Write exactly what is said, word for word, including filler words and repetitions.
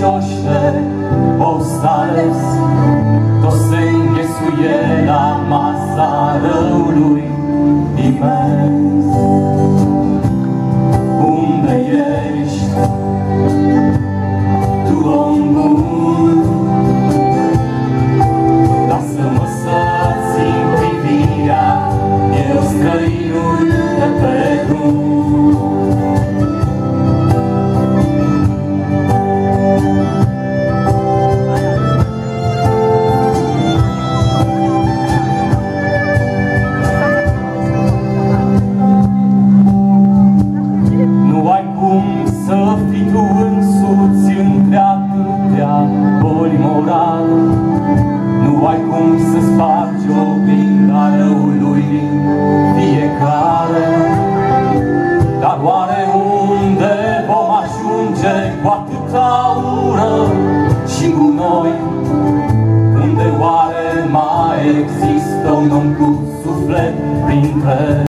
credincioșe postales, toți se înghesuie la masa răului imens. Unde ești, tu om bun? Lasă-mă să-ți țin privirea, eu străinul de pe drum. Să fii tu însuți între atâtea boli morale, nu ai cum să spargi oglinda răului din fiecare. Dar oare unde vom ajunge cu atâta ură și gunoi? Unde oare mai există un om cu suflet printre